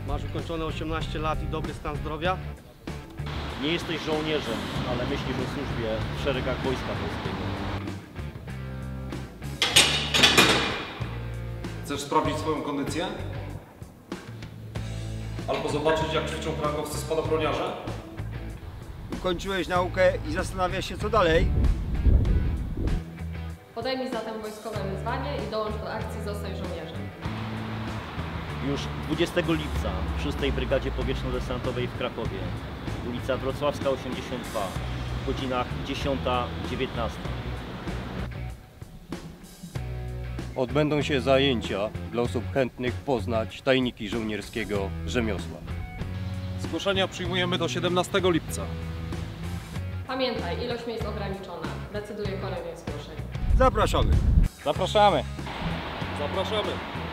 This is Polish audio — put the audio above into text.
Masz ukończone 18 lat i dobry stan zdrowia? Nie jesteś żołnierzem, ale myślisz o służbie w szeregach Wojska Polskiego. Chcesz sprawdzić swoją kondycję? Albo zobaczyć, jak ćwiczą krakowscy spadochroniarze? Ukończyłeś naukę i zastanawiasz się, co dalej? Podejmij zatem wojskowe wyzwanie i dołącz do akcji Zostań żołnierzem. Już 20 lipca w 6. Brygadzie Powietrzno-Desantowej w Krakowie, ulica Wrocławska 82, w godzinach 10-19. Odbędą się zajęcia dla osób chętnych poznać tajniki żołnierskiego rzemiosła. Zgłoszenia przyjmujemy do 17 lipca. Pamiętaj, ilość miejsc ograniczona. Decyduje kolejność zgłoszeń. Zapraszamy! Zapraszamy! Zapraszamy!